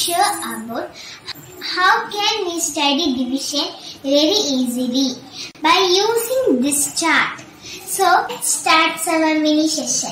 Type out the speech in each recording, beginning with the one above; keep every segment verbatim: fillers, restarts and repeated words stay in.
show about how can we study division very easily by using this chart. So let's start our mini session.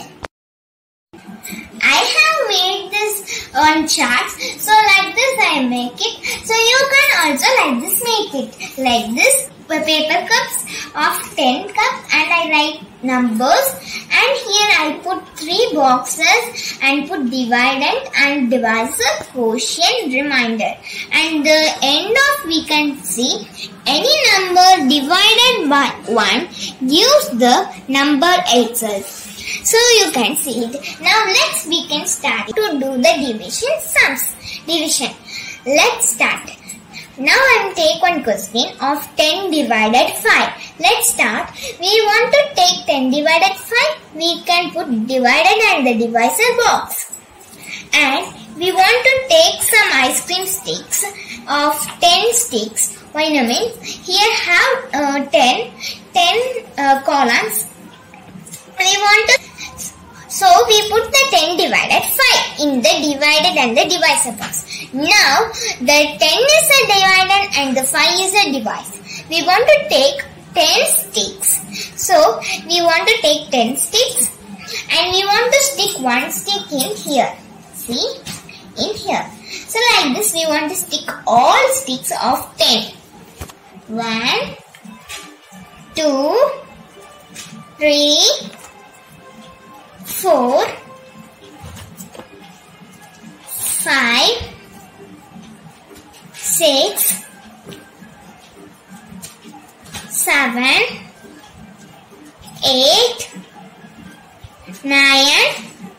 I have made this on charts, so like this I make it. So you can also like this make it. Like this paper cups of ten cups and I write numbers, and here I put three boxes and put dividend and divisor, quotient, remainder, and the end of we can see any number divided by one gives the number itself. So you can see it. Now let's we can start to do the division sums. Division. Let's start. Now I will take one question of ten divided five. Let's start. We want to take ten divided five. We can put divided and the divisor box. And we want to take some ice cream sticks of ten sticks. Why no means here have uh, ten, ten uh, columns. We want to, so we put the ten divided five in the divided and the divisor box. Now the ten is a divided and the five is a divisor. We want to take ten sticks. So we want to take ten sticks and we want to stick one stick in here. See? In here. So like this we want to stick all sticks of ten. one, two, three, four, five, six, seven, eight, nine,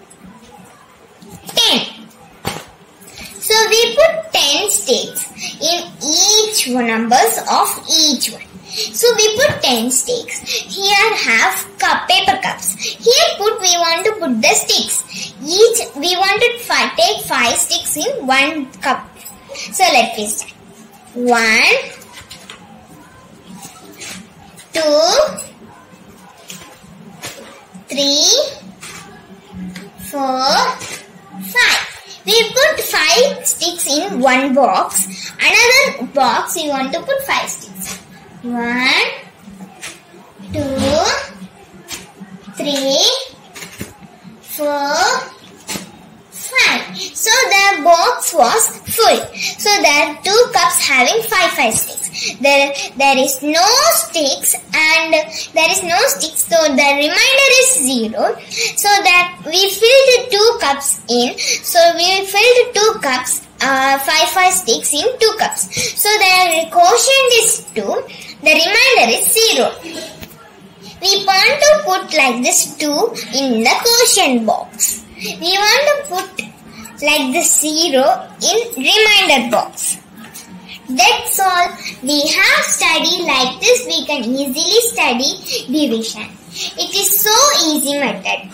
ten. So we put ten sticks in each one numbers of each one. So we put ten sticks. Here have cup, paper cups. Here put we want to put the sticks. Each we want to five, take five sticks in one cup. So let me start. One, two, three, four, five. We put five sticks in one box. Another box we want to put five sticks. One, two, three, four, five. So the box was full. So there are two cups having five five sticks. There, there is no sticks and there is no sticks. So the remainder is zero. So that we filled two cups in. So we filled two cups. Uh, five five sticks in two cups. So the quotient is two. The remainder is zero. We want to put like this two in the quotient box. We want to put like this zero in remainder box. That's all. We have studied like this. We can easily study division. It is so easy method.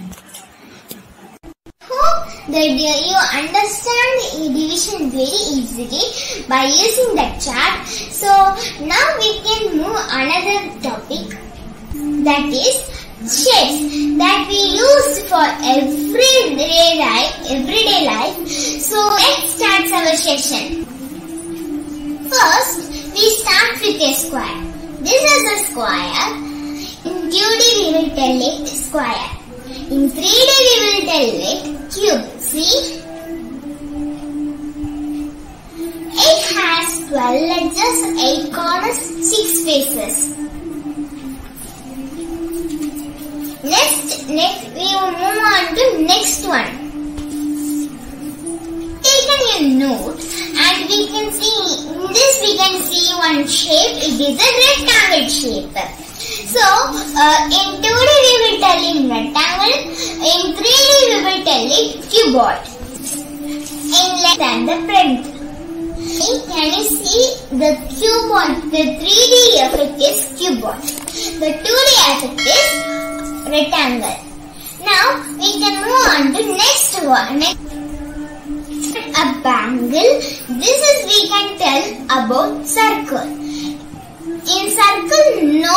Hope that you understand division very easily by using the chart. So now we can move another topic, that is shapes that we use for everyday life. Everyday life. So let's start our session. First, we start with a square. This is a square. In two D we will tell it square. In three D we will tell it cube. See? It has twelve edges, eight corners, six faces. Next, next we will move on to next one. Take a note and we can see, in this we can see one shape. It is a rectangle shape. So, uh, in two D we will tell it rectangle, in three D we will tell it cuboid. In length and the breadth. Can you see the cuboid? The three D effect is cuboid. The two D effect is rectangle. Now, we can move on to next one. Next, a bangle. This is we can tell about circle. In circle, no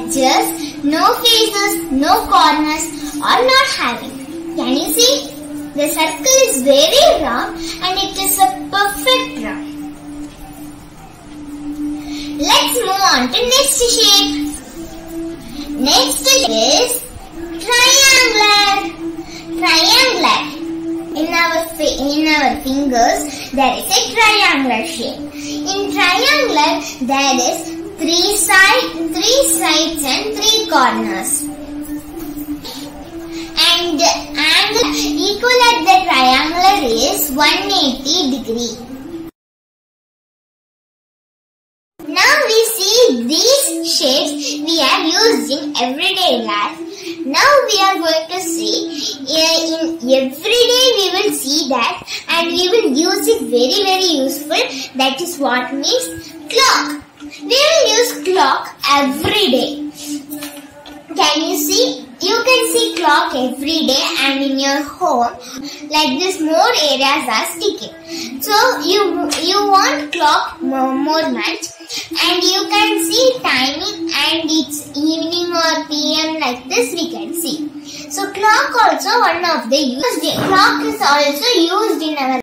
edges, no faces, no corners are not having. Can you see? The circle is very round and it is a perfect round. Let's move on to next shape. Next shape is triangular. Triangular. In our in our fingers there is a triangular shape. In triangular there is three sides, three sides and three corners. And the angle equal at the triangular is one hundred eighty degree. Now we see these shapes we are used in everyday life. Now we are going to see uh, in everyday we will see that and we will use it very very useful. That is what means clock. We will use clock every day. Can you see? You can see clock every day and in your home like this more areas are sticking. So you you want clock more, more much and you can see timing and it's evening or P M like this we can see. So clock also one of the used. Clock is also used in our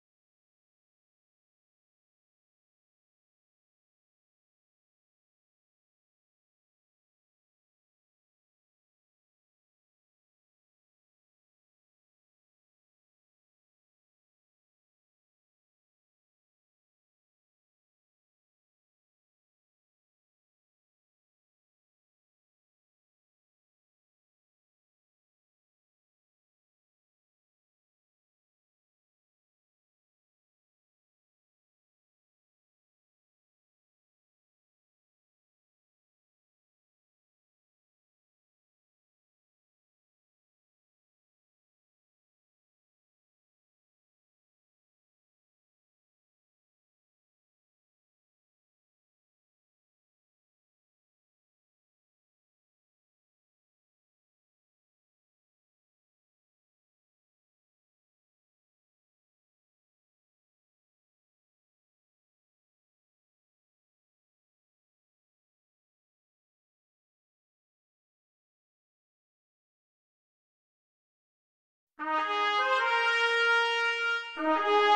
Thank you.